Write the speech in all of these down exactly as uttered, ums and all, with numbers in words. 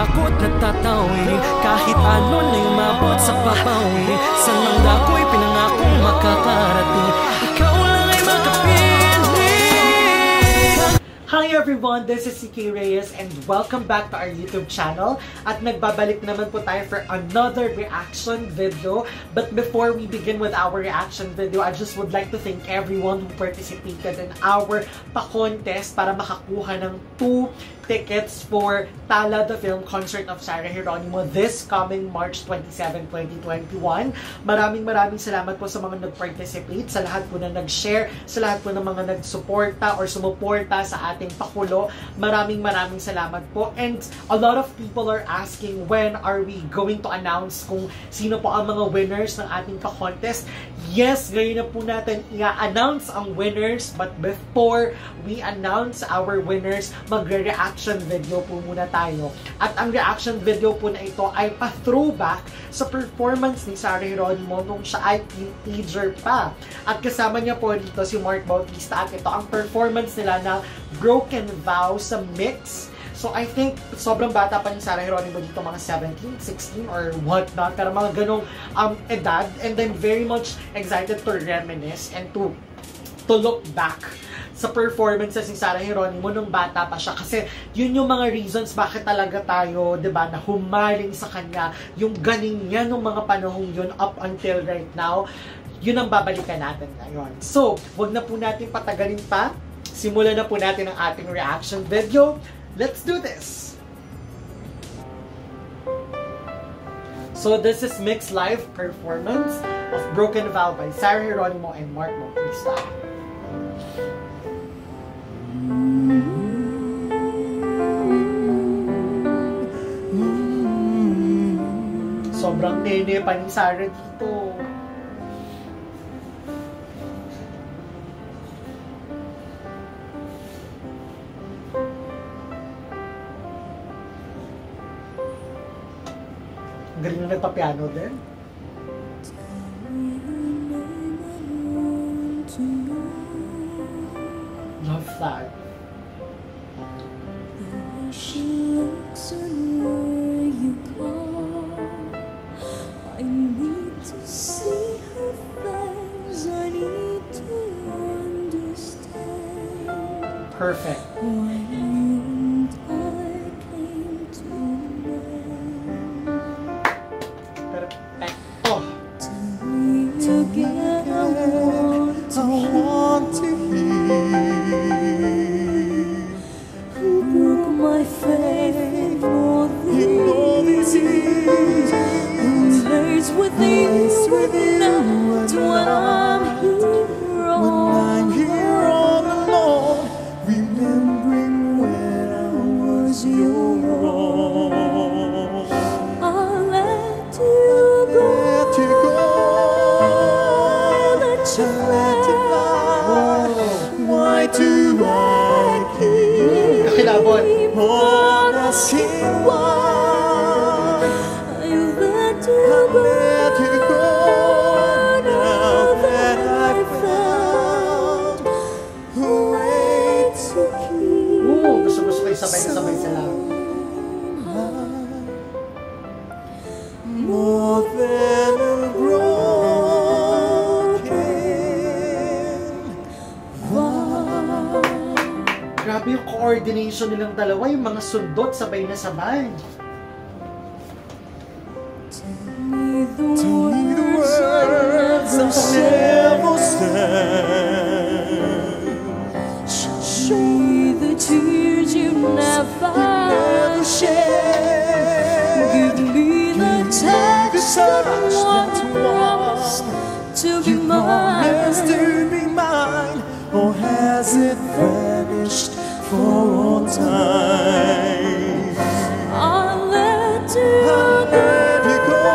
takot na tatawin, kahit ano na umabot sa papawi. Sa mga ako'y pinangakong makakarating, ikaw lang ay makapiling. Hi everyone, this is C K Reyes and welcome back to our YouTube channel. At nagbabalik naman po tayo for another reaction video. But before we begin with our reaction video, I just would like to thank everyone who participated in our pa-contest para makakuha ng two tickets for Tala the Film Concert of Sarah Geronimo this coming March twenty-seventh, twenty twenty-one. Maraming maraming salamat po sa mga nag-participate, sa lahat po na nag-share, sa lahat po ng mga nag-suporta or sumuporta sa ating pakulo. Maraming maraming salamat po. And a lot of people are asking when are we going to announce kung sino po ang mga winners ng ating pa-contest. Yes, ngayon na po natin i-announce ang winners, but before we announce our winners, magre-reaction video po muna tayo. At ang reaction video po na ito ay pa-throwback sa performance ni Sarah Geronimo nung siya ay teenager pa. At kasama niya po dito si Mark Bautista at ito ang performance nila na Broken Vow sa Mix. So I think sobrang bata pa ni Sarah Geronimo dito, mga seventeen, sixteen or whatnot, pero mga ganong um, edad. And I'm very much excited to reminisce and to to look back sa performances ni Sarah Geronimo nung bata pa siya. Kasi yun yung mga reasons bakit talaga tayo, diba, na humaling sa kanya. Yung galing niya nung mga panahong yun up until right now, yun ang babalikan natin ngayon. So, wag na po natin patagalin pa. Simulan na po natin ang ating reaction video. Let's do this! So this is mixed live performance of Broken Vow by Sarah Geronimo and Mark Bautista. Sobrang nene pa ni Sarah dito. Galing na nagpa-piano din. Love that. Perfect. Sabay na sabay sila. More than a broken vow. Grabe yung coordination nilang dalawa, yung mga sundot sabay na sabay. Tell me the words that never stand. Show me the tears you never shed. Give me the touch that wants to be mine. To be mine, or has it vanished for all time? I'll let you go. Let you go.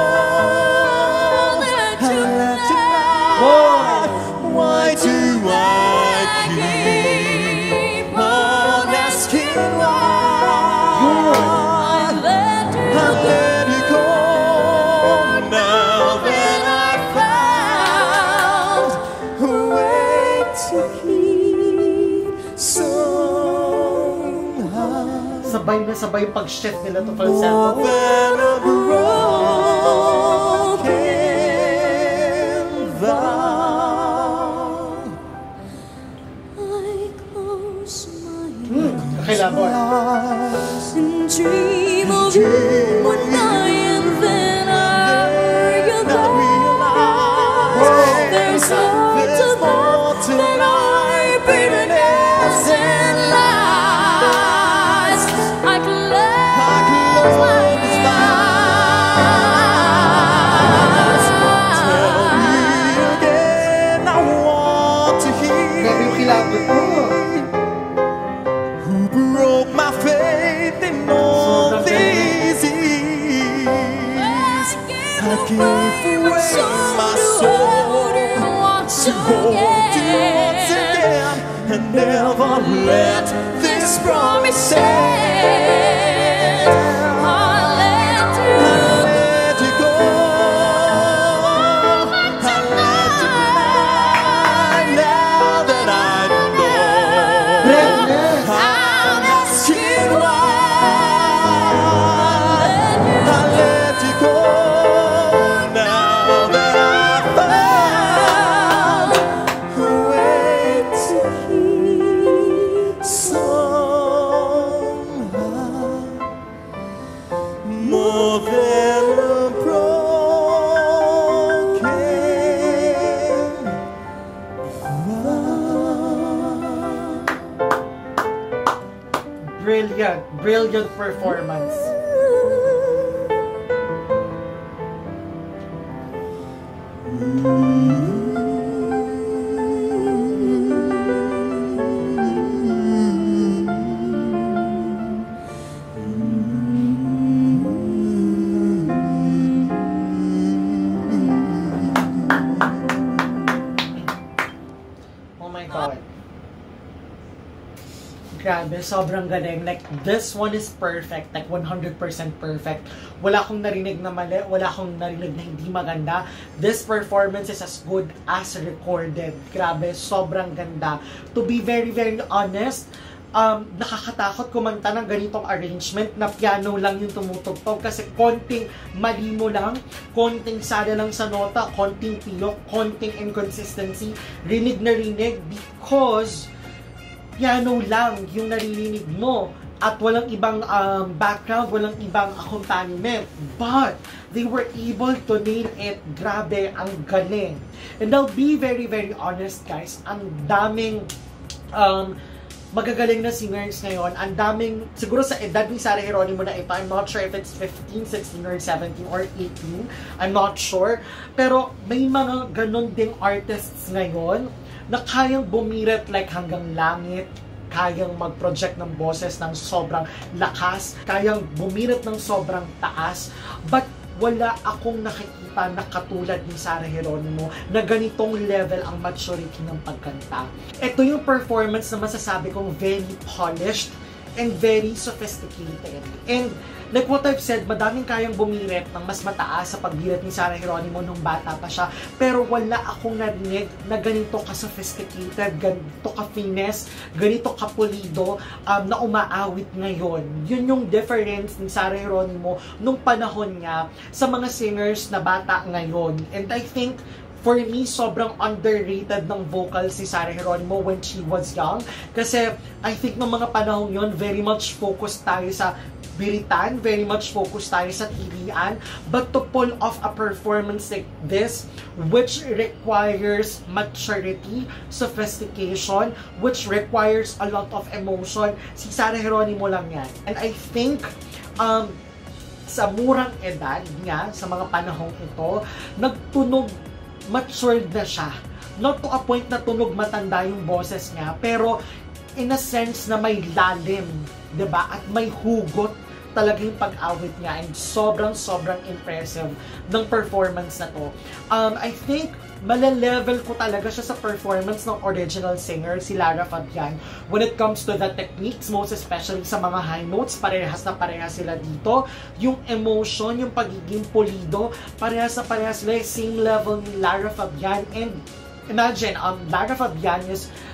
Let you go. Why do I keep on asking why? I let you I let you go now that I found a way to keep somehow. sabay na sabay yung pag-shift nila to falsetto. Hmm, kakilabot. Dream of you one night and then I realize there's more to that than our bitterness and lies. I close my eyes. Tell me again, I want to hear. Grabe yung kilabot mo. Who broke my faith in all these years? I gave away my soul to hold you once again and never let this promise stand. I'll let you I let you go. I let you fly now that I know. Breathless. I'll ask you why. I let you go now that I found a way to keep somehow more than a broken vow. Brilliant, brilliant performance. Oh my God. Grabe, sobrang galing. Like, this one is perfect. Like, one hundred percent perfect. Wala akong narinig na mali. Wala akong narinig na hindi maganda. This performance is as good as recorded. Grabe, sobrang ganda. To be very, very honest, um, nakakatakot kumanta ng ganitong arrangement na piano lang yung tumutugtog kasi konting mali mo lang, konting sada lang sa nota, konting piyok, konting inconsistency, rinig na rinig because piano lang yung naririnig mo at walang ibang um, background, walang ibang accompaniment. But they were able to nail it. Grabe, ang galing. And I'll be very, very honest, guys. Ang daming um, magagaling na singers ngayon. Ang daming, siguro sa edad ni Sarah Geronimo na ito, I'm not sure if it's fifteen, sixteen, or seventeen, or eighteen. I'm not sure. Pero may mga ganon ding artists ngayon na kayang bumirit like hanggang langit, kayang mag-project ng boses ng sobrang lakas, kayang bumirit ng sobrang taas, but wala akong nakikita na katulad ni Sarah Geronimo na ganitong level ang maturity ng pagkanta. Ito yung performance na masasabi kong very polished and very sophisticated. And like what I've said, madaming kayang bumirit ng mas mataas sa pagbirit ni Sarah Geronimo nung bata pa siya. Pero wala akong narinig na ganito ka-sophisticated, ganito ka-finesse, ganito ka-pulido um, na umaawit ngayon. Yun yung difference ni Sarah Geronimo nung panahon niya sa mga singers na bata ngayon. And I think for me, sobrang underrated ng vocals si Sarah Geronimo when she was young. Kasi I think nung mga panahon yon, very much focused tayo sa biritan, very much focused tayo sa T V-an. But to pull off a performance like this, which requires maturity, sophistication, which requires a lot of emotion, si Sarah Geronimo lang yan. And I think, um, sa murang edad niya, sa mga panahong ito, nagtunog, matured na siya. Not to a point na tunog matanda yung boses niya, pero in a sense na may lalim, diba? At may hugot talaga yung pag-awit niya, and sobrang sobrang impressive ng performance na to. Um, I think malalevel ko talaga siya sa performance ng original singer, si Lara Fabian. When it comes to the techniques, most especially sa mga high notes, parehas na parehas sila dito. Yung emotion, yung pagiging pulido, parehas na parehas sila, same level ni Lara Fabian. And imagine, um, Lara Fabian is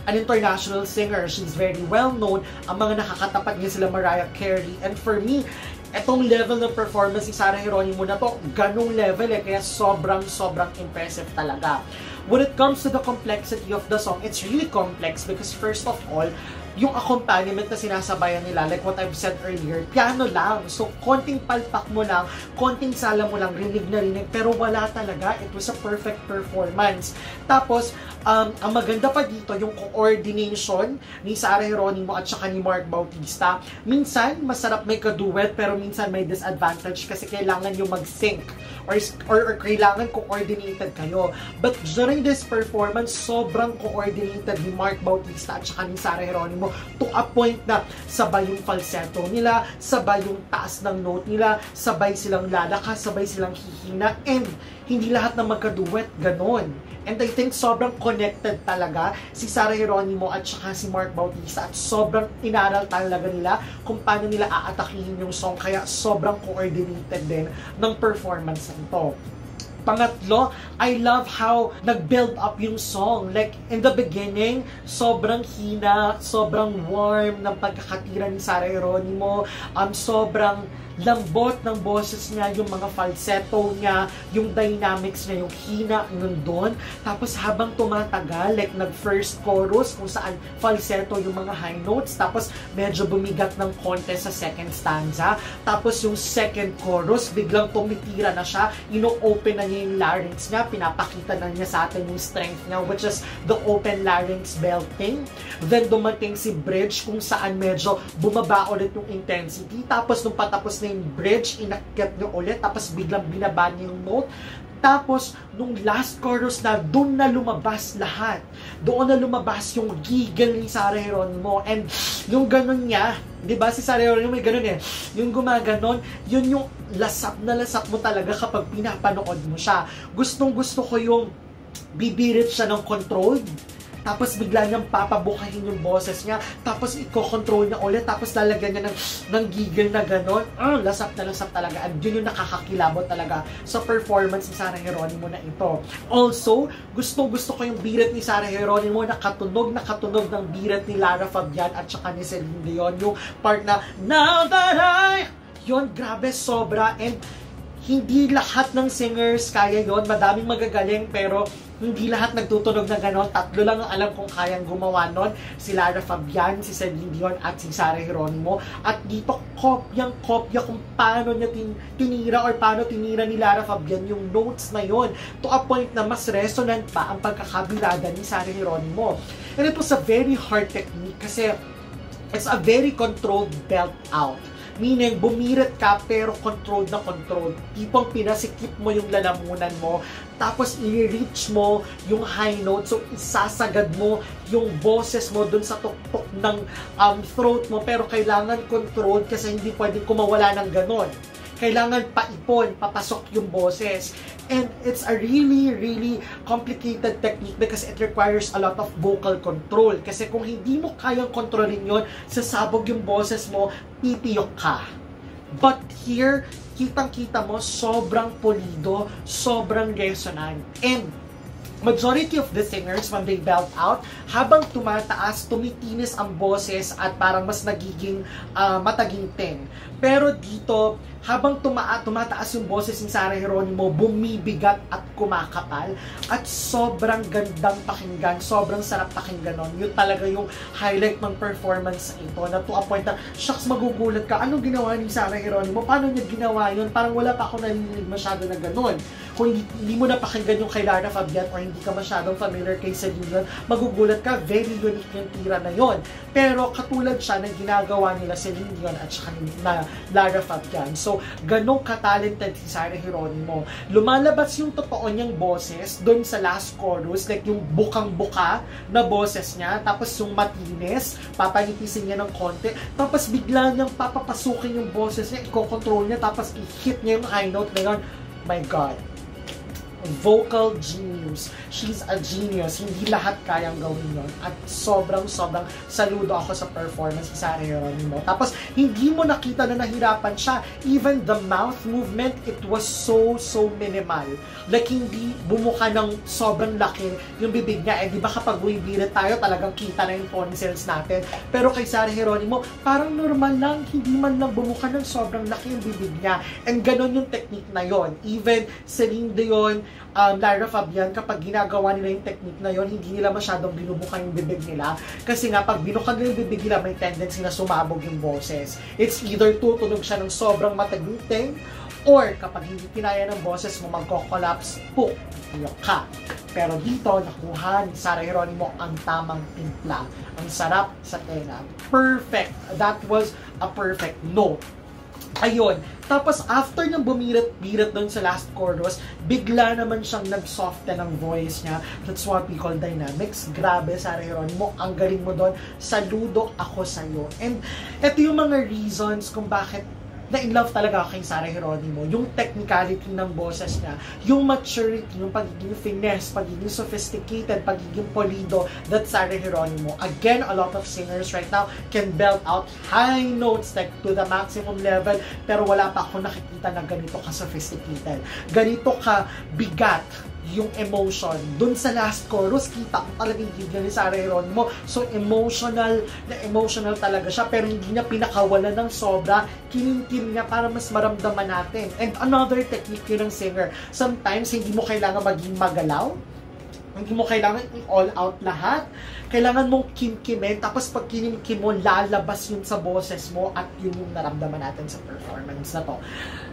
an international singer. She's very well known. Ang mga nakakatapat niya sila Mariah Carey. And for me, etong level ng performance ni Sarah Geronimo na to, ganong level eh, kaya sobrang sobrang impressive talaga. When it comes to the complexity of the song, it's really complex because first of all, yung accompaniment na sinasabayan nila, like what I've said earlier, piano lang. So, konting palpak mo lang, konting sala mo lang, rinig na rinig, pero wala talaga. It was a perfect performance. Tapos, um, ang maganda pa dito, yung coordination ni Sarah Geronimo at saka ni Mark Bautista. Minsan, masarap may kaduet, pero minsan may disadvantage kasi kailangan yung mag-sync or, or, or kailangan coordinated kayo. But during this performance, sobrang coordinated ni Mark Bautista at saka ni Sarah Geronimo to a point na sabay yung falsetto nila, sabay yung taas ng note nila, sabay silang lalakas, sabay silang hihina, and hindi lahat na magkaduet, ganon. And I think sobrang connected talaga si Sarah Geronimo at saka si Mark Bautista at sobrang inaral talaga nila kung paano nila aatakihin yung song, kaya sobrang coordinated din ng performance nito. Pangatlo, I love how nag-build up yung song. Like, in the beginning, sobrang hina, sobrang warm ng pagkakatira ni Sarah Geronimo, um, sobrang lambot ng boses niya, yung mga falsetto niya, yung dynamics niya, yung hina nandun. Tapos habang tumatagal, like nag-first chorus, kung saan falsetto yung mga high notes, tapos medyo bumigat ng konti sa second stanza. Tapos yung second chorus, biglang tumitira na siya, ino-open na niya yung larynx niya, pinapakita na niya sa atin yung strength niya, which is the open larynx belting. Then dumating si bridge, kung saan medyo bumaba ulit yung intensity. Tapos nung patapos na yung bridge, inakyat niyo ulit, tapos biglang binaba niya yung note. Tapos, nung last chorus na, doon na lumabas lahat. Doon na lumabas yung giggle ni Sarah Geronimo. And yung ganun niya, di ba si Sarah Geronimo may ganun eh, yung gumaganon, yun yung lasap na lasap mo talaga kapag pinapanood mo siya. Gustong gusto ko yung bibirit siya ng controlled, tapos bigla niyang papabukahin yung boses niya, tapos i-control niya ulit, tapos lalagyan niya ng, ng giggle na gano'n. Ah, lasap na lasap talaga. At yun yung nakakakilabot talaga sa performance ni Sarah Geronimo na ito. Also, gusto-gusto ko yung birit ni Sarah Geronimo na katunog na katunog ng birit ni Lara Fabian at saka ni Celine Dion. Yung part na, now that I... Yun, grabe, sobra. And hindi lahat ng singers kaya yon. Madaming magagaling, pero hindi lahat nagtutunog na gano'n. Tatlo lang ang alam kung kayang gumawa nun. Si Lara Fabian, si Celine Dion, at si Sarah Geronimo. At dito, kopyang-kopya kung paano niya tin tinira or paano tinira ni Lara Fabian yung notes na yon. To a point na mas resonant pa ang pagkakabilada ni Sarah Geronimo. And it was a very hard technique kasi it's a very controlled belt out. Meaning, bumirit ka pero controlled na controlled. Tipong pinasikip mo yung lalamunan mo, tapos i-reach mo yung high note. So, isasagad mo yung boses mo dun sa tuktok ng um, throat mo, pero kailangan controlled kasi hindi pwedeng kumawala ng ganon. Kailangan paipon, papasok yung boses. And it's a really, really complicated technique because it requires a lot of vocal control. Kasi kung hindi mo kayang kontrolin yun, sasabog yung boses mo, pipiyok ka. But here, kitang-kita mo, sobrang polido, sobrang resonant. And majority of the singers, when they belt out, habang tumataas, tumitinis ang boses at parang mas nagiging uh, mataginting. Pero dito, habang tuma tumataas yung boses ni Sarah Geronimo, bumibigat at kumakapal. At sobrang gandang pakinggan, sobrang sarap pakinggan nun. Yun talaga yung highlight ng performance ito. Na to a point na, shucks, magugulat ka. Anong ginawa ni Sarah Geronimo? Paano niya ginawa yun? Parang wala pa ako nalilig masyado na ganun. Kung hindi, hindi mo napakinggan yung kay Lara Fabian or hindi ka masyadong familiar kay Celine Dion, magugulat ka, very unique yung tira na yon. Pero katulad siya na ginagawa nila Celine Dion at saka na Lara Fabian. So, ganong ka-talented si Sarah Geronimo. Lumalabas yung totoo niyang boses doon sa last chorus, like yung bukang-buka na boses niya, tapos yung matinis, papanipisin niya ng konti, tapos bigla niyang papapasukin yung boses niya, i-control niya, tapos i-hit niya yung high note na yun. My God. vocal genius. She's a genius. Hindi lahat kayang gawin yun. At sobrang, sobrang saludo ako sa performance ni Sarah Geronimo. Tapos, hindi mo nakita na nahirapan siya. Even the mouth movement, it was so, so minimal. Like, hindi bumuka ng sobrang laki yung bibig niya. Eh, di ba kapag bumibirit tayo, talagang kita na yung tonsils natin. Pero kay Sarah Geronimo, parang normal lang. Hindi man lang bumuka ng sobrang laki yung bibig niya. And ganon yung technique na yon. Even Celine Dion, um, Lara Fabian, kapag ginagawa nila yung technique na yon, hindi nila masyadong binubuka yung bibig nila. Kasi nga, pag binuka nila yung bibig nila, may tendency na sumabog yung boses. It's either tutunog siya ng sobrang mataguting, or kapag hindi kinaya ng boses mo, magko-collapse, puk, iyok ka. Pero dito, nakuha ni Sarah Geronimo ang tamang timpla. Ang sarap sa tenga. Perfect. That was a perfect note. Ayun. Tapos, after niyang bumirit-birit doon sa last chorus, bigla naman siyang nag-soften ng voice niya. That's what we call dynamics. Grabe, Sarah Geronimo. Ang galing mo doon. Saludo ako sa'yo. And ito yung mga reasons kung bakit na-in-love talaga ako kay Sarah Geronimo. Yung technicality ng boses niya, yung maturity, yung pagiging finesse, pagiging sophisticated, pagiging polido, that's Sarah Geronimo. Again, a lot of singers right now can belt out high notes like to the maximum level, pero wala pa ako nakikita na ganito ka-sophisticated. Ganito ka-bigat yung emotion. Dun sa last chorus, kita ko talagang gigil ni Sarah Geronimo. So, emotional, na emotional talaga siya, pero hindi niya pinakawalan ng sobra. Kininkin niya para mas maramdaman natin. And another technique yun ng singer. Sometimes, hindi mo kailangan maging magalaw. Hindi mo kailangan i-all out lahat. Kailangan mong kimkimin, tapos pag kinimkim mo, lalabas yun sa boses mo at yun yung naramdaman natin sa performance na to.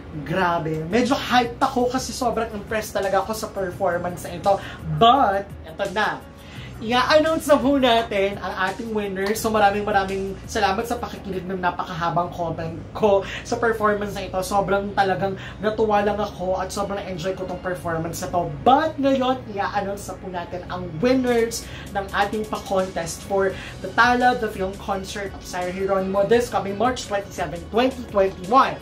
Grabe. Medyo hyped ako kasi sobrang impressed talaga ako sa performance na ito. But, ito na. I-announce na po natin ang ating winner. So maraming maraming salamat sa pakikinig ng napakahabang comment ko sa performance na ito. Sobrang talagang natuwa lang ako at sobrang enjoy ko tong performance na to. But ngayon, i-announce na po natin ang winners ng ating pa-contest for the Tala, the Film Concert of Sarah Geronimo this coming March twenty-seventh, twenty twenty-one.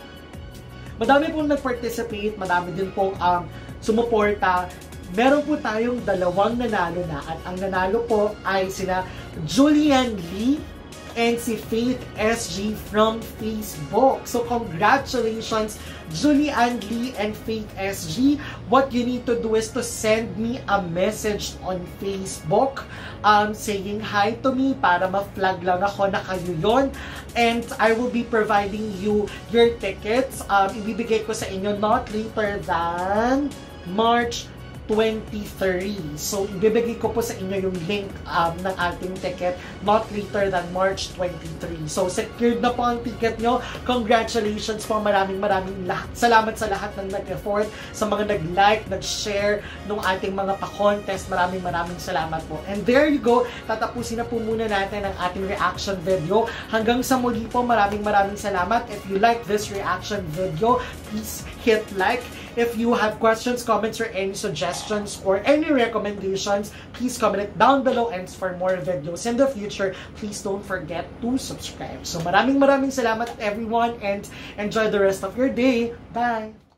Madami pong nag-participate, madami din pong um, sumuporta. Meron po tayong dalawang nanalo na at ang nanalo po ay sila Julian Lee and si Faith S G from Facebook. So congratulations Julian Lee and Faith S G. What you need to do is to send me a message on Facebook um, saying hi to me para ma-flag lang ako na kayo yun. And I will be providing you your tickets. Um, ibibigay ko sa inyo not later than March twenty-three. So, ibibigay ko po sa inyo yung link um, ng ating ticket not later than March twenty-three. So, secured na po ang ticket nyo. Congratulations po. Maraming maraming lahat. Salamat sa lahat ng nag-effort, sa mga nag-like, nag-share nung ating mga pa-contest. Maraming maraming salamat po. And there you go. Tatapusin na po muna natin ang ating reaction video. Hanggang sa muli po, maraming maraming salamat. If you like this reaction video, please hit like. If you have questions, comments, or any suggestions or any recommendations, please comment it down below. And for more videos in the future, please don't forget to subscribe. So maraming maraming salamat everyone and enjoy the rest of your day. Bye!